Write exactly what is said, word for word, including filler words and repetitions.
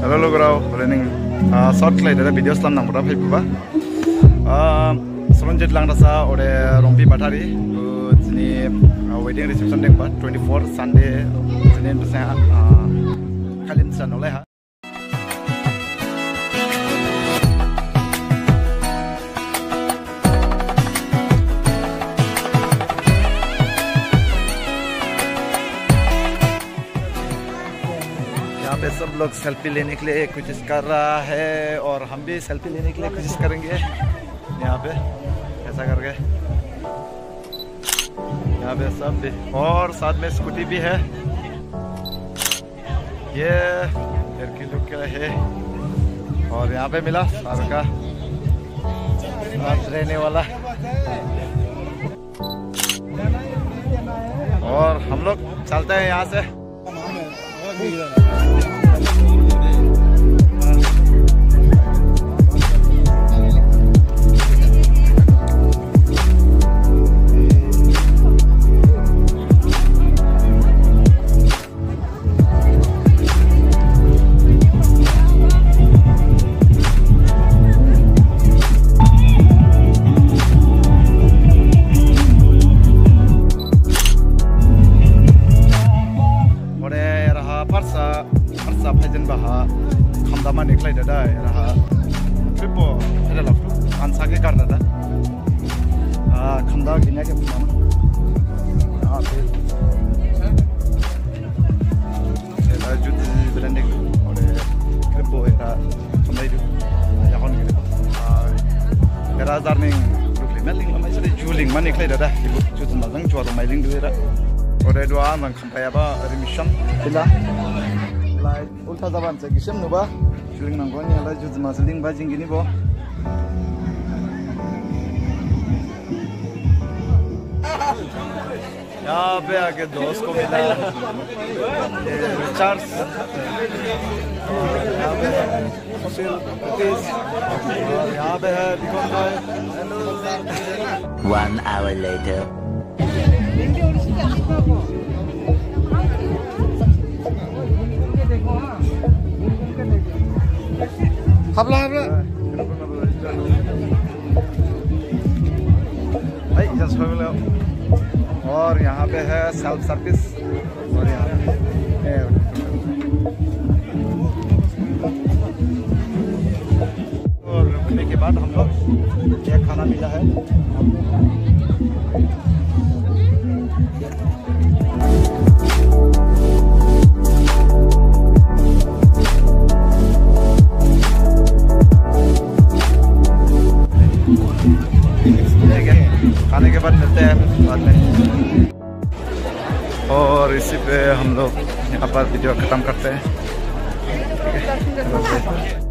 Halo lo grau, boleh neng short klay dari video selam nang berapa ibu ba? Selonjut lang rasa oleh rompi batari, sini wedding reception deng ba, twenty-four Sunday, sini bersama kalian sana oleh ha. यहाँ पे सब लोग selfie लेने के लिए कोशिश कर रहा है और हम भी सेल्फी लेने के लिए कोशिश करेंगे यहाँ पे ऐसा करके यहाँ पे सब भी और साथ में स्कूटी भी है ये लड़की लोग के है और यहाँ पे मिला सार का साथ रहने वाला और हम लोग चलते हैं यहाँ से। Fajen baha khamdama niklai dada raha tripo ada lah ansa ke karna da ah khamda gina ke puna ah be era judi belande ore tripo era khamdai du ya kon gina ah era darning rukli meling mai sore juling man niklai dada ibu judi mazang jual mailing du era ore dua nang khampai ba remission bila lai ulta zaban se gisem no ba juling nang goni ala juz masling ba jingini bo यहाँ पे आके दोस्त को मिला Charles यहाँ पे सुशील सतीश और यहाँ पे है विक्रम भाई। One hour later. habla habla भाई जस्ट फैमिली और यहाँ पे है सेल्फ सर्विस और यहाँ पे और रुकने के बाद हम लोग ये खाना मिला है खाने के बाद मिलते हैं बाद में और इसी पे हम लोग यहाँ पर वीडियो ख़त्म करते हैं।